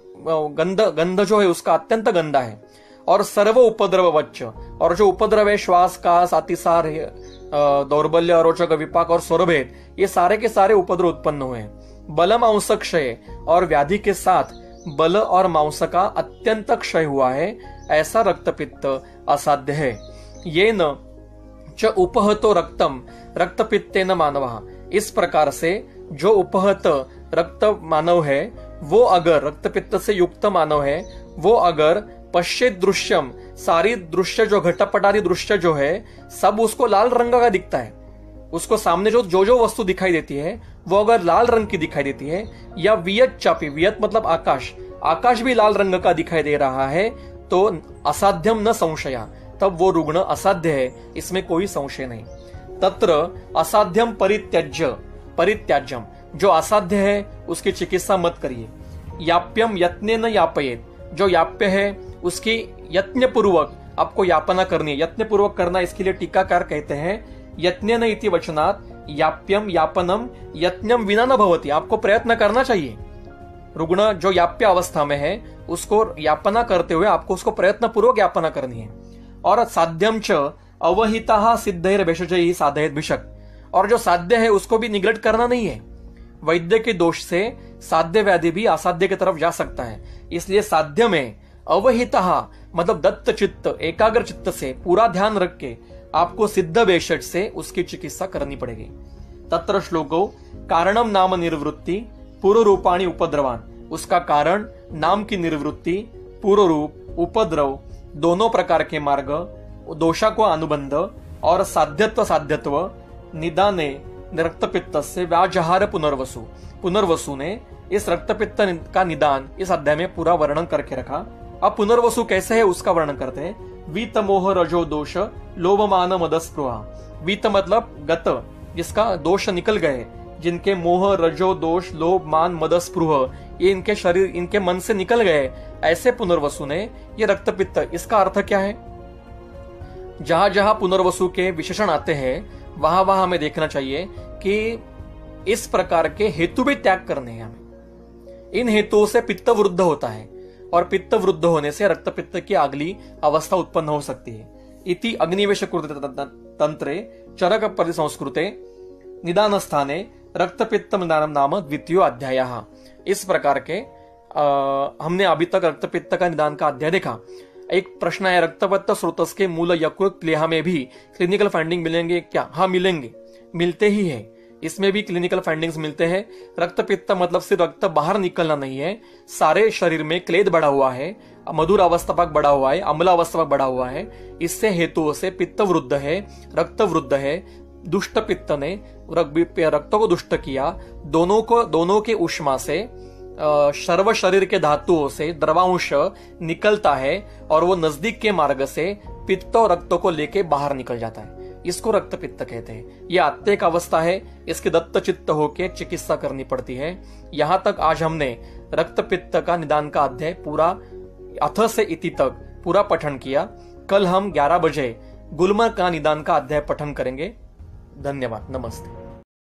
गंध गंध जो है उसका अत्यंत गंदा है। और सर्व उपद्रव वच्च, और जो उपद्रव है श्वास कास अतिसार दौर्बल्य अरोचक विपाक और स्वरभेद, ये सारे के सारे उपद्रव उत्पन्न हुए हैं। बल मांस क्षय, और व्याधि के साथ बल और मांस का अत्यंत क्षय हुआ है, ऐसा रक्तपित्त असाध्य है। ये न च उपहतो रक्तम रक्तपित्तेन मानवः, इस प्रकार से जो उपहत रक्त मानव है वो अगर रक्तपित्त से युक्त मानव है वो अगर पश्चित दृश्यम, सारी दृश्य जो घटपटारी दृश्य जो है सब उसको लाल रंग का दिखता है, उसको सामने जो जो जो वस्तु दिखाई देती है वो अगर लाल रंग की दिखाई देती है, या वियत चापी, वियत मतलब आकाश, आकाश भी लाल रंग का दिखाई दे रहा है, तो असाध्यम न संशया, तब वो रुग्ण असाध्य है, इसमें कोई संशय नहीं। तत्र असाध्यम परित्यज्य परित्याज्यम, जो असाध्य है उसकी चिकित्सा मत करिए। याप्यम यत्नेन यापयेत, जो याप्य है उसकी यत्न पूर्वक आपको यापना करनी है। यत्न पूर्वक करना, इसके लिए टीकाकार कहते हैं यत्नेन इति वचनात् याप्यम यापनम यत्नम विना न भवति, आपको प्रयत्न करना चाहिए। रुग्ण जो याप्य अवस्था में है उसको यापना करते हुए आपको उसको प्रयत्न पूर्वक यापना करनी है। और साध्यम च अवहिता सिद्धैर भेषजैः साधयेत् भिषक्, और जो साध्य है उसको भी निगलेक्ट करना नहीं है। वैद्य के दोष से साध्य व्याधि भी असाध्य की तरफ जा सकता है, इसलिए साध्य में अवहिता मतलब दत्त चित्त एकाग्र चित्त से पूरा ध्यान रख के आपको सिद्ध भेषज से उसकी चिकित्सा करनी पड़ेगी। तत्र श्लोको कारणम नाम निर्वृत्ति पूर्व रूपाणी उपद्रवान, उसका कारण नाम की निर्वृत्ति, पूर्व रूप, उपद्रव दोनों प्रकार के मार्ग, दोषा को अनुबंध और साध्यत्व साध्यत्व निदाने रक्तपित्त से व्याजहार पुनर्वसु। पुनर्वसु ने इस रक्तपित्त का निदान इस अध्याय में पूरा वर्णन करके रखा। अब पुनर्वसु कैसे है उसका वर्णन करते हैं। वीत मोह रजो दोष लोभ मान मदस्पृहा। वीत मतलब गत, जिसका दोष निकल गए, जिनके मोह रजो दोष लोभ मान मदस्पृह ये इनके शरीर इनके मन से निकल गए, ऐसे पुनर्वसु ने ये रक्तपित्त। इसका अर्थ क्या है, जहां जहां पुनर्वसु के विशेषण आते हैं वहां वहां हमें देखना चाहिए कि इस प्रकार के हेतु भी त्याग करने हैं हमें। इन हेतुओं से पित्त वृद्ध होता है और पित्त वृद्ध होने से रक्तपित्त की अगली अवस्था उत्पन्न हो सकती है। इति अग्निवेश तंत्रे चरक परिसंस्कृते निदान स्थाने रक्तपित्त निदानम नाम द्वितीय अध्याय। इस प्रकार के आ, हमने अभी तक रक्तपित्त का निदान का अध्याय देखा। एक प्रश्न है, रक्तपित्त स्रोतस के मूल यकृत प्लीहा में भी क्लिनिकल फाइंडिंग मिलेंगे क्या? हाँ मिलेंगे, मिलते ही है। इसमें भी क्लिनिकल फाइंडिंग्स मिलते हैं। रक्तपित्त मतलब सिर्फ रक्त बाहर निकलना नहीं है, सारे शरीर में क्लेद बढ़ा हुआ है, मधुर अवस्था तक बढ़ा हुआ है, अम्ल अवस्था तक बढ़ा हुआ है। इससे हेतुओं से पित्त वृद्ध है, रक्त वृद्ध है। दुष्ट पित्त ने रक्त को दुष्ट किया। दोनों को दोनों के उष्मा से सर्व शरीर के धातुओं से द्रवांश निकलता है और वो नजदीक के मार्ग से पित्त और रक्त को लेके बाहर निकल जाता है। इसको रक्तपित्त कहते हैं। यह आत्तिक अवस्था है, इसकी दत्त चित्त होके चिकित्सा करनी पड़ती है। यहां तक आज हमने रक्तपित्त का निदान का अध्याय पूरा अथ से इति तक पूरा पठन किया। कल हम ग्यारह बजे गुल्म का निदान का अध्याय पठन करेंगे। धन्यवाद, नमस्ते।